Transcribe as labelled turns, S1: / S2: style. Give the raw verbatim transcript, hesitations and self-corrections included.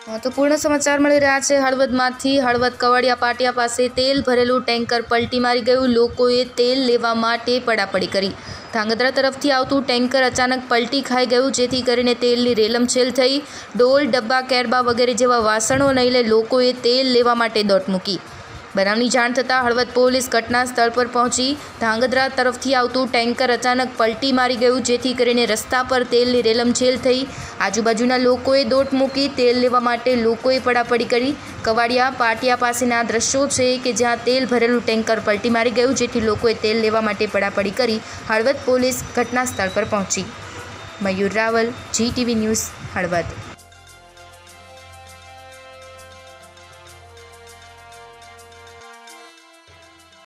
S1: તો પૂર્ણ સમાચાર મળી રહ્યા છે હળવદમાંથી। હળવદ કવાડિયા પાટિયા પાસે તેલ ભરેલું ટેન્કર પલટી મારી ગયું। લોકોએ તેલ લેવા માટે પડાપડી કરી। ધાંગધ્રા તરફથી આવતું ટેન્કર અચાનક પલટી ખાઈ ગયું, જેથી કરીને તેલની રેલમછેલ થઈ। ડોલ, ડબ્બા, કેરબા વગેરે જેવા વાસણો નહીં લઈ લોકોએ તેલ લેવા માટે દોટ મૂકી। બનાવની જાણ થતાં હળવદ પોલીસ ઘટના સ્થળ પર પહોંચી ધાંગધ્રા તરફથી આવતું ટેન્કર અચાનક પલટી મારી ગયું, જેથી કરીને રસ્તા પર તેલની રેલમછેલ થઈ। આજુબાજુના લોકોએ દોટ મૂકી તેલ લેવા માટે લોકોએ પડાપડી કરી। કવાડિયા પાટિયા પાસેના દ્રશ્યો છે કે જ્યાં તેલ ભરેલું ટેન્કર પલટી મારી ગયું, જેથી લોકોએ તેલ લેવા માટે પડાપડી કરી। હળવદ પોલીસ ઘટના સ્થળ પર પહોંચી। Mayur Raval, Zee TV news, Halvad.